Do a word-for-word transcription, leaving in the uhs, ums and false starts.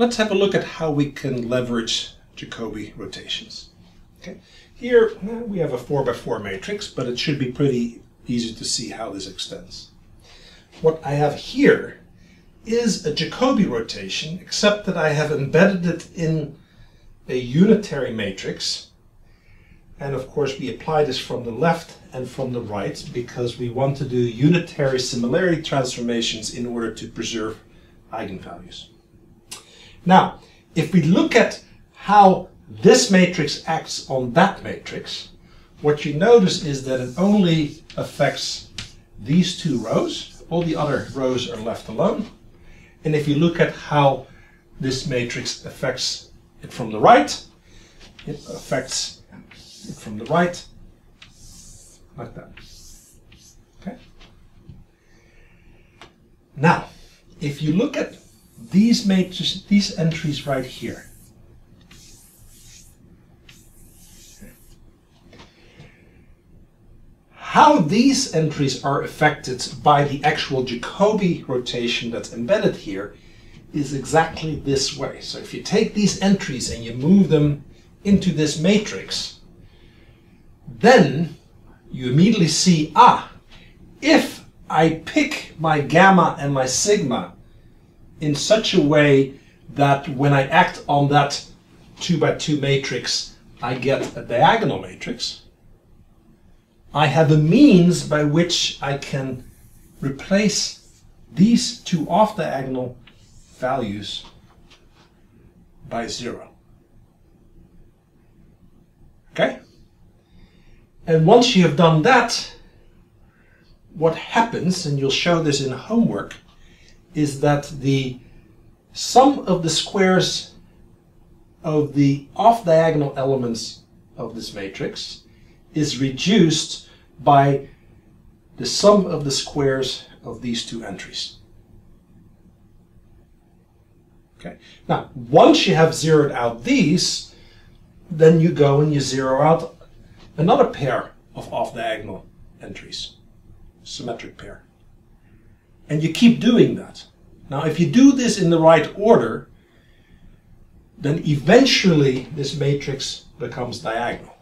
let's have a look at how we can leverage Jacobi rotations. Okay. Here we have a four by four matrix, but it should be pretty easy to see how this extends. What I have here is a Jacobi rotation, except that I have embedded it in a unitary matrix. And of course we apply this from the left and from the right because we want to do unitary similarity transformations in order to preserve eigenvalues. Now, if we look at how this matrix acts on that matrix, what you notice is that it only affects these two rows. All the other rows are left alone. And if you look at how this matrix affects it from the right, it affects it from the right like that. Okay? Now, if you look at these matrices, these entries right here, how these entries are affected by the actual Jacobi rotation that's embedded here is exactly this way. So if you take these entries and you move them into this matrix, then you immediately see, ah, if I pick my gamma and my sigma in such a way that when I act on that two by two matrix, I get a diagonal matrix, I have a means by which I can replace these two off-diagonal values by zero. Okay? And once you have done that, what happens, and you'll show this in homework, is that the sum of the squares of the off-diagonal elements of this matrix is reduced by the sum of the squares of these two entries. Okay. Now, once you have zeroed out these, then you go and you zero out another pair of off-diagonal entries, symmetric pair. And you keep doing that. Now, if you do this in the right order, then eventually this matrix becomes diagonal.